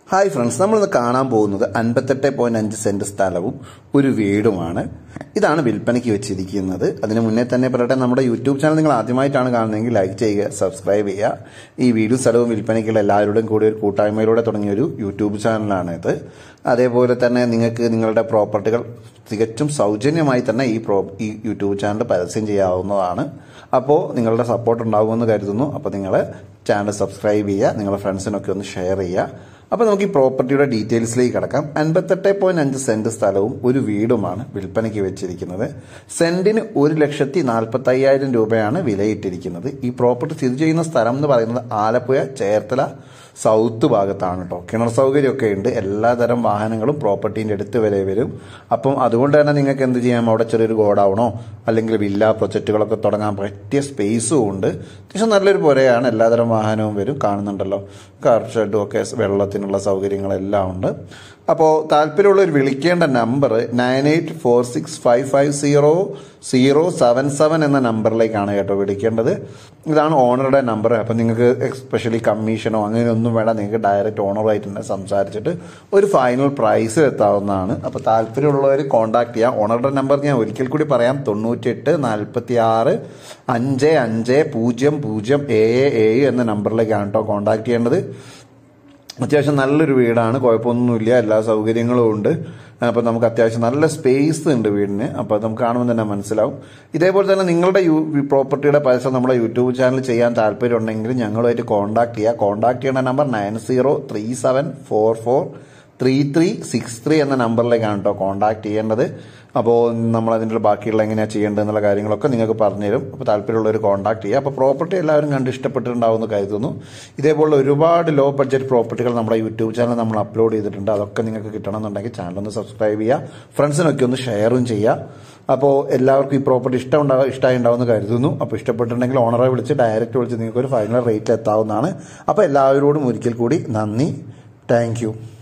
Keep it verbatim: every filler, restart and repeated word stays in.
Hi friends, നമ്മളിന്ന് കാണാൻ പോകുന്നത് അൻപത്തെട്ട് പോയിന്റ് അഞ്ച് സെന്റ് സ്ഥലവും ഒരു വീടുമാണ്. ഇതാണ് വിൽപ്പനയ്ക്ക് വെച്ചിരിക്കുന്നത്. അതിന് മുന്നേ തന്നെ പറയട്ടെ, നമ്മുടെ യൂട്യൂബ് ചാനൽ നിങ്ങൾ ആദ്യമായിട്ടാണ് കാണുന്നതെങ്കിൽ ലൈക്ക് ചെയ്യുക, സബ്സ്ക്രൈബ് ചെയ്യുക. ഈ വീടും സ്ഥലവും വിൽപ്പനയ്ക്കുള്ള എല്ലാവരുടെയും കൂടി ഒരു കൂട്ടായ്മയിലൂടെ തുടങ്ങിയൊരു യൂട്യൂബ് ചാനലാണിത്. അതേപോലെ തന്നെ നിങ്ങൾക്ക് നിങ്ങളുടെ പ്രോപ്പർട്ടികൾ തികച്ചും സൗജന്യമായി തന്നെ ഈ പ്രോ ഈ യൂട്യൂബ് ചാനൽ പരസ്യം ചെയ്യാവുന്നതാണ്. അപ്പോൾ നിങ്ങളുടെ സപ്പോർട്ട് ഉണ്ടാകുമെന്ന് കരുതുന്നു. അപ്പോൾ നിങ്ങൾ ചാനൽ സബ്സ്ക്രൈബ് ചെയ്യുക, നിങ്ങളുടെ ഫ്രണ്ട്സിനൊക്കെ ഒന്ന് ഷെയർ ചെയ്യുക. അപ്പോൾ നമുക്ക് ഈ പ്രോപ്പർട്ടിയുടെ ഡീറ്റെയിൽസിലേക്ക് കടക്കാം. അൻപത്തെട്ട് പോയിന്റ് അഞ്ച് സെന്റ് സ്ഥലവും ഒരു വീടുമാണ് വിൽപ്പനയ്ക്ക് വെച്ചിരിക്കുന്നത്. സെന്റിന് ഒരു ലക്ഷത്തി നാൽപ്പത്തി അയ്യായിരം രൂപയാണ് വിലയിട്ടിരിക്കുന്നത്. ഈ പ്രോപ്പർട്ടി സ്ഥിതി ചെയ്യുന്ന സ്ഥലം എന്ന് പറയുന്നത് ആലപ്പുഴ ചേർത്തല സൗത്ത് ഭാഗത്താണ് കേട്ടോ. കിണർ സൗകര്യമൊക്കെ ഉണ്ട്. എല്ലാതരം വാഹനങ്ങളും പ്രോപ്പർട്ടീൻ്റെ അടുത്ത് വരെ വരും. അപ്പം അതുകൊണ്ട് തന്നെ നിങ്ങൾക്ക് എന്ത് ചെയ്യാം, അവിടെ ചെറിയൊരു ഗോഡൗണോ അല്ലെങ്കിൽ വില്ല പ്രൊജക്റ്റുകളൊക്കെ തുടങ്ങാൻ പറ്റിയ സ്പേസും ഉണ്ട്. അത്യാവശ്യം നല്ലൊരു പുരയാണ്. എല്ലാതരം വാഹനവും വരും. കാണുന്നുണ്ടല്ലോ, കാർ ഷെഡും ഒക്കെ, വെള്ളത്തിനുള്ള സൗകര്യങ്ങളെല്ലാം ഉണ്ട്. അപ്പോൾ താല്പര്യമുള്ളവർ വിളിക്കേണ്ട number nine eight four six five five zero zero seven seven എന്ന നമ്പറിലേക്കാണ് കേട്ടോ വിളിക്കേണ്ടത്. ഇതാണ് ഓണറുടെ നമ്പർ. അപ്പം നിങ്ങൾക്ക് എസ്പെഷ്യലി കമ്മീഷനോ അങ്ങനെയൊന്നും വേണ്ട, നിങ്ങൾക്ക് ഡയറക്റ്റ് ഓണറുമായിട്ട് തന്നെ സംസാരിച്ചിട്ട് ഒരു ഫൈനൽ പ്രൈസ് എത്താവുന്നതാണ്. അപ്പോൾ താല്പര്യമുള്ളവർ കോൺടാക്ട് ചെയ്യാം. ഓണറുടെ നമ്പർ ഞാൻ ഒരിക്കൽ കൂടി പറയാം, തൊണ്ണൂറ്റെട്ട് നാൽപ്പത്തി ആറ് അഞ്ച് അഞ്ച് പൂജ്യം പൂജ്യം ഏഴ് ഏഴ് എന്ന നമ്പറിലേക്കാണ് കേട്ടോ കോൺടാക്ട് ചെയ്യേണ്ടത്. അത്യാവശ്യം നല്ലൊരു വീടാണ്, കുഴപ്പമൊന്നുമില്ല, എല്ലാ സൗകര്യങ്ങളും ഉണ്ട്. അപ്പോൾ നമുക്ക് അത്യാവശ്യം നല്ല സ്പേസ് ഉണ്ട് വീടിന്. അപ്പോൾ നമുക്ക് കാണുമ്പോൾ തന്നെ മനസ്സിലാവും. ഇതേപോലെ തന്നെ നിങ്ങളുടെ യു പ്രോപ്പർട്ടിയുടെ പരസ്യം നമ്മുടെ യൂട്യൂബ് ചാനൽ ചെയ്യാൻ താല്പര്യം ഉണ്ടെങ്കിൽ ഞങ്ങളുമായിട്ട് കോൺടാക്ട് ചെയ്യുക. കോൺടാക്ട് ചെയ്യേണ്ട number nine zero three seven four four three three six three എന്ന നമ്പറിലേക്കാണ് കേട്ടോ കോൺടാക്ട് ചെയ്യേണ്ടത്. അപ്പോൾ നമ്മൾ അതിൻ്റെ ബാക്കിയുള്ള എങ്ങനെയാണ് ചെയ്യേണ്ടത് എന്നുള്ള കാര്യങ്ങളൊക്കെ നിങ്ങൾക്ക് പറഞ്ഞുതരും. അപ്പോൾ താല്പര്യമുള്ളവർ കോൺടാക്ട് ചെയ്യുക. അപ്പോൾ പ്രോപ്പർട്ടി എല്ലാവരും കണ്ട് ഇഷ്ടപ്പെട്ടിട്ടുണ്ടാവുമെന്ന് കരുതുന്നു. ഇതേപോലെ ഒരുപാട് ലോ ബഡ്ജറ്റ് പ്രോപ്പർട്ടികൾ നമ്മുടെ യൂട്യൂബ് ചാനൽ നമ്മൾ അപ്ലോഡ് ചെയ്തിട്ടുണ്ട്. അതൊക്കെ നിങ്ങൾക്ക് കിട്ടണമെന്നുണ്ടെങ്കിൽ ചാനൽ ഒന്ന് സബ്സ്ക്രൈബ് ചെയ്യുക, ഫ്രണ്ട്സിനൊക്കെ ഒന്ന് ഷെയറും ചെയ്യുക. അപ്പോൾ എല്ലാവർക്കും ഈ പ്രോപ്പർട്ടി ഇഷ്ടം ഉണ്ടാവുക ഇഷ്ടമായി ഉണ്ടാവുമെന്ന് കരുതുന്നു. അപ്പോൾ ഇഷ്ടപ്പെട്ടിട്ടുണ്ടെങ്കിൽ ഓണറെ വിളിച്ച് ഡയറക്റ്റ് വിളിച്ച് നിങ്ങൾക്ക് ഒരു ഫൈനൽ റേറ്റ് എത്താവുന്നതാണ്. അപ്പോൾ എല്ലാവരോടും ഒരിക്കൽ കൂടി നന്ദി. Thank U.